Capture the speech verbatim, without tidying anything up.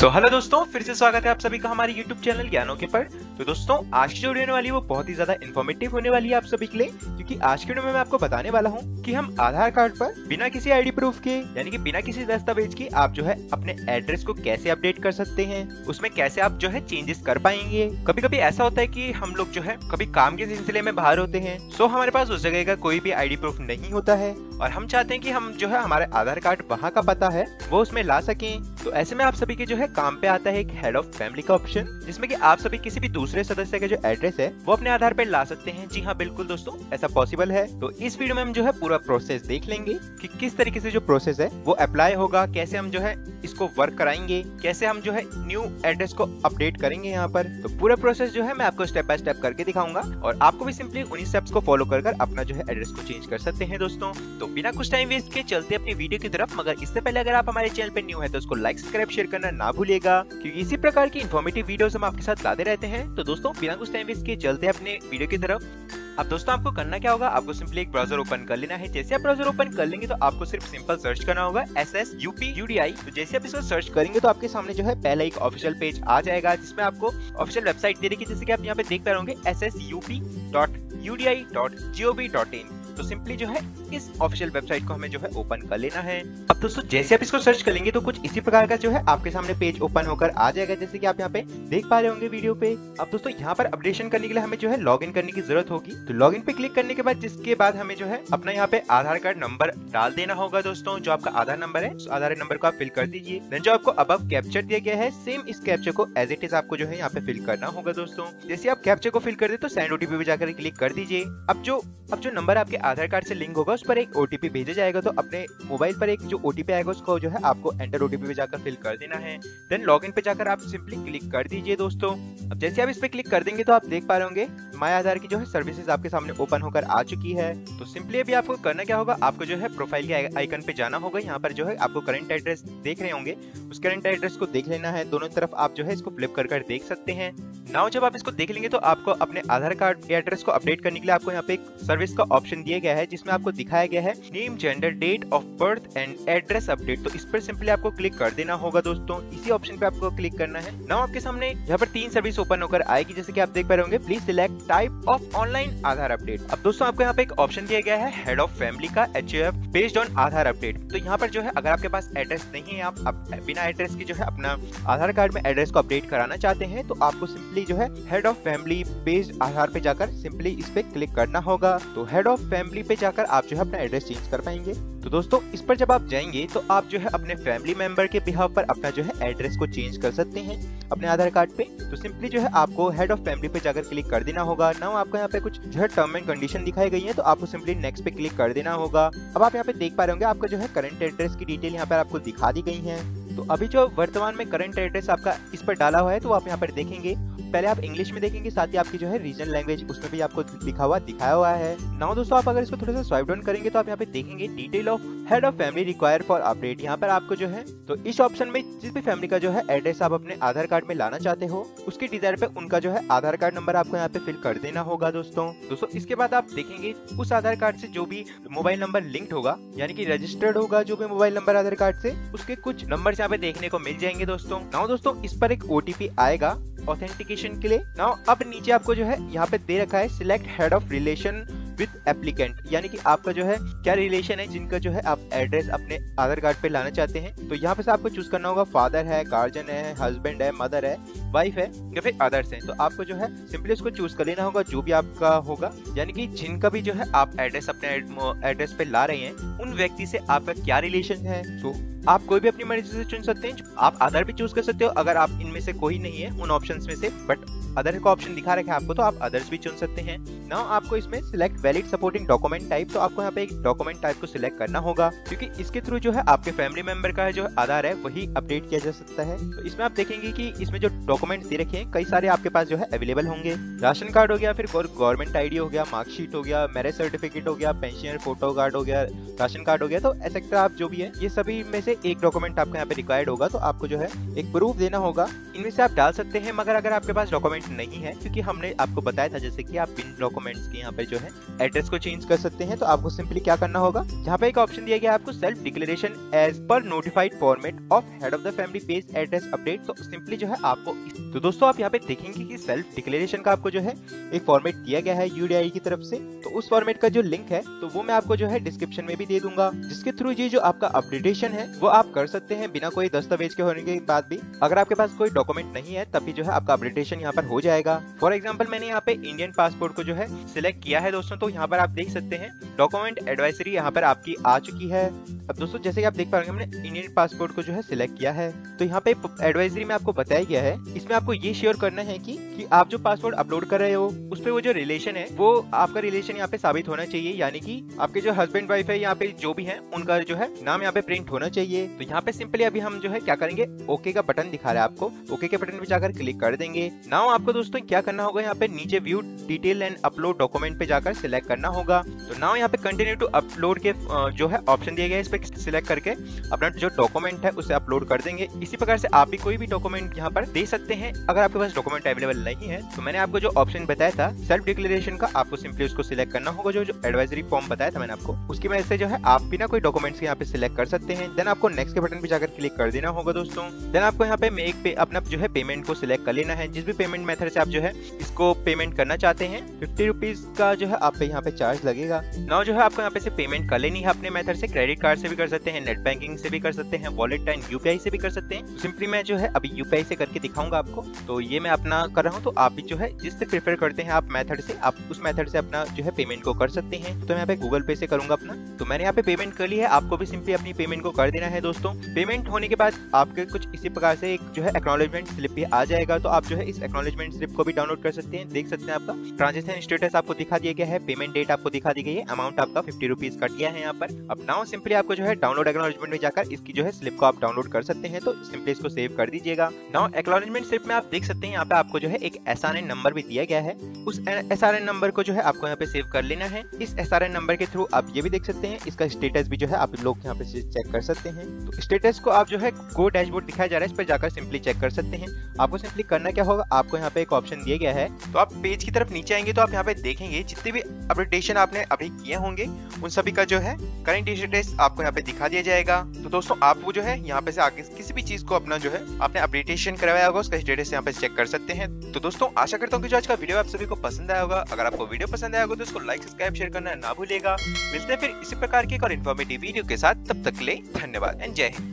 सो so, hello दोस्तों, फिर से स्वागत है आप सभी का हमारे यूट्यूब चैनल ज्ञानों के पर। तो दोस्तों, आज की जो वीडियो होने वाली है वो बहुत ही ज्यादा इन्फॉर्मेटिव होने वाली है आप सभी के लिए, क्योंकि आज की वीडियो में मैं आपको बताने वाला हूँ कि हम आधार कार्ड पर बिना किसी आईडी प्रूफ के, यानी कि बिना किसी दस्तावेज के आप जो है अपने एड्रेस को कैसे अपडेट कर सकते हैं, उसमें कैसे आप जो है चेंजेस कर पाएंगे। कभी कभी ऐसा होता है कि हम लोग जो है कभी काम के सिलसिले में बाहर होते हैं, सो हमारे पास उस जगह का कोई भी आईडी प्रूफ नहीं होता है और हम चाहते हैं कि हम जो है हमारे आधार कार्ड वहाँ का पता है वो उसमें ला सकें। तो ऐसे में आप सभी के जो है काम पे आता है एक हेड ऑफ फैमिली का ऑप्शन, जिसमें कि आप सभी किसी भी दूसरे सदस्य का जो एड्रेस है वो अपने आधार पे ला सकते हैं। जी हाँ, बिल्कुल दोस्तों, ऐसा पॉसिबल है। तो इस वीडियो में हम जो है पूरा प्रोसेस देख लेंगे कि किस तरीके से जो प्रोसेस है वो अप्लाई होगा, कैसे हम जो है इसको वर्क कराएंगे, कैसे हम जो है न्यू एड्रेस को अपडेट करेंगे यहाँ पर। तो पूरा प्रोसेस जो है मैं आपको स्टेप बाय स्टेप करके दिखाऊंगा और आपको भी सिंपली उन्हीं स्टेप्स को फॉलो कर कर अपना जो है एड्रेस को चेंज कर सकते हैं दोस्तों। तो बिना कुछ टाइम वेस्ट के चलते अपनी वीडियो की तरफ, मगर इससे पहले अगर आप हमारे चैनल पे न्यू है तो उसको लाइक सब्सक्राइब शेयर करना ना भूलिएगा, क्योंकि इसी प्रकार की इन्फॉर्मेटिव वीडियोस हम आपके साथ लाते रहते हैं। तो दोस्तों, बिना कुछ टाइम वेस्ट के चलते हैं अपने वीडियो की तरफ। अब दोस्तों, आपको करना क्या होगा, आपको सिंपली एक ब्राउजर ओपन कर लेना है। जैसे आप ब्राउजर ओपन कर लेंगे तो आपको सिर्फ सिंपल सर्च करना होगा S S U P U D I. तो जैसे आप इसको सर्च करेंगे तो आपके सामने जो है पहला एक ऑफिशियल पेज आ जाएगा, जिसमें आपको ऑफिशियल वेबसाइट दे देगी, जैसे कि आप यहाँ पे देख पा रहे होंगे S S U P dot U D I dot G O V dot in. तो सिंपली जो है इस ऑफिशियल वेबसाइट को हमें जो है ओपन कर लेना है। अब दोस्तों, जैसे आप इसको सर्च करेंगे तो कुछ इसी प्रकार का जो है आपके सामने पेज ओपन होकर आ जाएगा, जैसे कि आप यहाँ पे देख पा रहे होंगे वीडियो पे। अब दोस्तों, यहाँ पर अपडेशन करने के लिए हमें जो है लॉगिन करने की जरूरत होगी। तो लॉगिन पे क्लिक करने के बाद जिसके बाद हमें जो है अपना यहाँ पे आधार कार्ड नंबर डाल देना होगा दोस्तों। जो आपका आधार नंबर है उस आधार नंबर को आप फिल कर दीजिए। देन जो आपको अबव कैप्चर दिया गया है, सेम इस कैप्चर को एज इट इज आपको जो है यहाँ पे फिल करना होगा दोस्तों। जैसे आप कैप्चर को फिल कर दे तो सेंड ओटीपी पे जाकर क्लिक कर दीजिए। अब जो अब जो नंबर आपके आधार कार्ड से लिंक होगा उस पर एक ओटीपी भेजा जाएगा। तो अपने मोबाइल पर एक जो ओटीपी आएगा उसको जो है आपको एंटर ओटीपी पे जाकर फिल कर देना है। देन लॉगिन पे जाकर आप सिंपली क्लिक कर दीजिए दोस्तों। अब जैसे आप इस पे क्लिक कर देंगे तो आप देख पा रहे होंगे माय आधार की जो है सर्विसेज आपके सामने ओपन होकर आ चुकी है। तो सिंपली अभी आपको करना क्या होगा, आपको जो है प्रोफाइल के आइकन पे जाना होगा। यहाँ पर जो है आपको करंट एड्रेस देख रहे होंगे, उस करंट एड्रेस को देख लेना है। दोनों तरफ आप जो है इसको फ्लिप कर कर देख सकते हैं। नाउ जब आप इसको देख लेंगे तो आपको अपने आधार कार्ड के एड्रेस को अपडेट करने के लिए आपको यहाँ पे एक सर्विस का ऑप्शन दिया गया है, जिसमें आपको दिखाया गया है name, gender, date of birth and address update. तो इस पर सिंपली आपको क्लिक कर देना होगा दोस्तों। इसी ऑप्शन पे आपको क्लिक करना है। नाउ आपके सामने यहाँ पर तीन सर्विस ओपन होकर आएगी, जैसे कि आप देख पा रहे होंगे please select type of online Aadhaar update. अब दोस्तों, आपको यहाँ पे एक ऑप्शन दिया गया है हेड ऑफ फैमिली का H F based on Aadhaar update. तो यहाँ पर जो है अगर आपके पास एड्रेस नहीं है, आप, आप बिना एड्रेस की जो है अपना आधार कार्ड में एड्रेस को अपडेट कराना चाहते हैं, तो आपको सिंपली जो है head of family based Aadhaar पे जाकर सिंपली इस पे क्लिक करना होगा। तो हेड ऑफ फैमिली पे जाकर आप जो है अपना एड्रेस चेंज कर पाएंगे। तो दोस्तों, इस पर जब आप जाएंगे तो आप जो है अपने फैमिली मेंबर के बिहाफ पर अपना जो है एड्रेस को चेंज कर सकते हैं अपने आधार कार्ड पे। तो सिंपली जो है आपको हेड ऑफ फैमिली पे जाकर क्लिक कर देना होगा। नाउ आपको यहाँ पे कुछ जो है टर्म एंड कंडीशन दिखाई गई है, तो आपको सिंपली नेक्स्ट पे क्लिक कर देना होगा। अब आप यहाँ पे देख पा रहे होंगे आपका जो है करंट एड्रेस की डिटेल यहाँ पर आपको दिखा दी गई है। तो अभी जो वर्तमान में करंट एड्रेस आपका इस पर डाला हुआ है, तो आप यहाँ पर देखेंगे, पहले आप इंग्लिश में देखेंगे, साथ ही आपकी जो है रीजनल लैंग्वेज उसमें भी आपको लिखा हुआ दिखाया हुआ है। नाउ दोस्तों, आप अगर इसको थोड़ा सा स्वाइप डाउन करेंगे तो आप यहाँ पे देखेंगे detail of head of family require for update. यहाँ पर आपको जो है तो इस ऑप्शन में जिस भी फैमिली का जो है एड्रेस आप अपने आधार कार्ड में लाना चाहते हो, उसकी डिजायर पे उनका जो है आधार कार्ड नंबर आपको यहाँ पे फिल कर देना होगा दोस्तों। दोस्तों, इसके बाद आप देखेंगे उस आधार कार्ड से जो भी मोबाइल नंबर लिंक्ड होगा, यानी कि रजिस्टर्ड होगा जो भी मोबाइल नंबर आधार कार्ड से, उसके कुछ नंबर यहाँ पे देखने को मिल जाएंगे दोस्तों। नाउ दोस्तों, इस पर एक ओटीपी आएगा ऑथेंटिकेशन के लिए। नाउ अब नीचे आपको जो है यहाँ पे दे रखा है select head of relation with applicant, यानी कि आपका जो है क्या रिलेशन है जिनका जो है आप एड्रेस अपने आधार कार्ड पे लाना चाहते हैं। तो यहाँ पे से आपको चूज करना होगा फादर है, गार्जियन है, हस्बैंड है, मदर है, वाइफ है या फिर अदर्स है। तो आपको जो है सिंपली उसको चूज कर लेना होगा जो भी आपका होगा, यानी कि जिनका भी जो है आप एड्रेस अपने एड्रेस पे ला रहे हैं उन व्यक्ति से आपका क्या रिलेशन है। तो आप कोई भी अपनी मर्जी से चुन सकते हैं। आप अदर भी चूज कर सकते हो अगर आप इनमें से कोई नहीं है उन ऑप्शंस में से, बट अदर का ऑप्शन दिखा रखा है आपको तो आप अदर्स भी चुन सकते हैं। नाउ आपको इसमें select valid supporting document type, तो आपको यहाँ पे एक डॉक्यूमेंट टाइप को सिलेक्ट करना होगा, क्योंकि इसके थ्रू जो है आपके फैमिली मेंबर का जो आधार है वही अपडेट किया जा सकता है। तो इसमें आप देखेंगे कि इसमें जो डॉक्यूमेंट दे रखे हैं कई सारे आपके पास जो है अवेलेबल होंगे। राशन कार्ड हो गया, फिर गवर्नमेंट आईडी हो गया, मार्कशीट हो गया, मैरिज सर्टिफिकेट हो गया, पेंशनर फोटो कार्ड हो गया, राशन कार्ड हो गया, तो एक्सेट्रा आप जो भी है ये सभी में से एक डॉक्यूमेंट आपको यहाँ पे रिक्वायर्ड होगा। तो आपको जो है एक प्रूफ देना होगा। इनमें से आप डाल सकते हैं, मगर अगर आपके पास डॉक्यूमेंट डॉक्यूमेंट नहीं है, क्योंकि हमने आपको बताया था जैसे कि आप बिन डॉक्यूमेंट्स के यहाँ पे जो है एड्रेस को चेंज कर सकते हैं। तो आपको सिंपली क्या करना होगा, जहाँ पे एक ऑप्शन दिया गया है आपको self declaration as per notified format of head of the family page address update. तो सिंपली जो है आपको, तो दोस्तों आप यहाँ पे देखेंगे कि सेल्फ डिक्लेरेशन का आपको जो है एक फॉर्मेट दिया गया है यूडीआई की तरफ से। तो उस फॉर्मेट का जो लिंक है तो वो मैं आपको जो है डिस्क्रिप्शन में भी दे दूंगा, जिसके थ्रू ये जो आपका अपडेटेशन है वो आप कर सकते हैं बिना कोई दस्तावेज के होने के बाद भी। अगर आपके पास कोई डॉक्यूमेंट नहीं है तभी जो है आपका अपडेटेशन यहाँ पर हो जाएगा। फॉर एग्जाम्पल मैंने यहाँ पे इंडियन पासपोर्ट को जो है सिलेक्ट किया है दोस्तों, तो यहाँ पर आप देख सकते हैं डॉक्यूमेंट एडवाइजरी यहाँ पर आपकी आ चुकी है। अब दोस्तों जैसे कि आप देख पा रहे हैं हमने इंडियन पासपोर्ट को जो है सिलेक्ट किया है, तो यहाँ पे एडवाइजरी में आपको बताया गया है, इसमें आपको ये श्योर करना है कि कि आप जो पासपोर्ट अपलोड कर रहे हो उस पे वो जो रिलेशन है वो आपका रिलेशन यहाँ पे साबित होना चाहिए, यानी कि आपके जो हस्बैंड वाइफ है यहाँ पे जो भी है उनका जो है नाम यहाँ पे प्रिंट होना चाहिए। तो यहाँ पे सिंपली अभी हम जो है क्या करेंगे, ओके का बटन दिखा रहा है आपको, ओके के बटन पे जाकर क्लिक कर देंगे। नाउ आपको दोस्तों क्या करना होगा, यहाँ पे नीचे view detail and upload document पे जाकर सिलेक्ट करना होगा। तो नाउ यहाँ पे कंटिन्यू टू अपलोड के जो है ऑप्शन दिया गया है, इस पे सिलेक्ट करके अपना जो डॉक्यूमेंट है उसे अपलोड कर देंगे। इसी प्रकार से आप भी कोई भी डॉक्यूमेंट यहाँ पर दे सकते हैं। अगर आपके पास डॉक्यूमेंट अवेलेबल नहीं है तो मैंने आपको जो ऑप्शन बताया था सेल्फ डिक्लेरेशन का, आपको सिंपली उसको सिलेक्ट करना होगा, जो जो एडवाइजरी फॉर्म बताया था मैंने आपको, उसकी वजह से जो है आप बिना कोई डॉक्यूमेंट्स के यहाँ पे सिलेक्ट कर सकते हैं। देन आपको नेक्स्ट के बटन पे जाकर क्लिक कर देना होगा दोस्तों। देन आपको यहाँ पे मेक पे अपना जो है पेमेंट को सिलेक्ट कर लेना है, जिस भी पेमेंट मेथड से आप जो है इसको पेमेंट करना चाहते हैं। फिफ्टी रुपीज का जो है आप पे यहाँ पे चार्ज लगेगा। नाउ जो है आपको यहाँ पे से पेमेंट कर लेनी है अपने मेथड से, क्रेडिट कार्ड से भी कर सकते हैं, नेट बैंकिंग से भी कर सकते हैं, वॉलेट एंड यूपीआई से भी कर सकते हैं। सिंपली मैं जो है अभी यूपीआई से करके दिखाऊंगा आपको, तो ये मैं अपना कर रहा हूँ। तो आप भी जो है जिससे प्रेफर करते हैं आप मेथड से, आप उस मेथड से अपना जो है पेमेंट को कर सकते हैं। तो मैं यहाँ पे गूगल पे से करूंगा अपना, तो मैंने यहाँ पे पेमेंट कर ली है। आपको भी सिंपली अपनी पेमेंट को कर देना है दोस्तों। पेमेंट होने के बाद आपके कुछ इसी प्रकार से एक जो है एक्नॉलेजमेंट स्लिप भी आ जाएगा, तो आप जो है इस एक्नॉलेजमेंट स्लिप को भी डाउनलोड कर सकते हैं। देख सकते हैं आपका ट्रांजेक्शन स्टेटस आपको दिखा दिया गया है, पेमेंट डेट आपको दिखा दी गई है, अमाउंट आपका फिफ्टी रुपीज कट गया है यहाँ पर। अब नाउ सिंपली आपको जो है डाउनलोड एक्नॉलेजमेंट में जाकर इसकी जो है स्लिप को आप डाउनलोड कर सकते हैं। तो सिंपली इसको सेव कर दीजिएगा। नाउ एक्नॉलेजमेंट स्लिप में आप देख सकते हैं यहाँ पे आपको जो है एक एस आर एन नंबर भी दिया गया है, उस एस आर एन नंबर को जो है आपको यहाँ पे सेव कर लेना है। इस एस आर एन नंबर के थ्रू आप ये भी देख सकते हैं इसका स्टेटस भी जो है आप लोग यहाँ पे चेक कर सकते हैं। तो स्टेटस को आप जो है गो डैशबोर्ड दिखाया जा रहा है, इस पर जाकर सिंपली चेक कर सकते हैं। आपको सिंपली करना क्या होगा, आपको यहाँ पे एक ऑप्शन दिया गया है, तो आप पेज की तरफ नीचे आएंगे तो आप यहाँ पे देखेंगे जितने भी अपडेटेशन आपने अभी किए होंगे उन सभी का जो है करंट स्टेटस आपको यहाँ पे दिखा दिया जाएगा। तो दोस्तों आप वो जो है यहाँ पे से आगे किसी भी चीज को अपना जो है आपने अपडेटेशन करवाया होगा उसका स्टेटस यहाँ पे चेक कर सकते हैं। तो दोस्तों आशा करता हूँ कि जो आज का वीडियो आप सभी को पसंद आया होगा। अगर आपको वीडियो पसंद आया होगा तो इसको लाइक सब्सक्राइब शेयर करना ना भूलिएगा। मिलते हैं फिर इसी प्रकार की एक और इन्फॉर्मेटिव वीडियो के साथ, तब तक के लिए धन्यवाद एंड जय हिंद।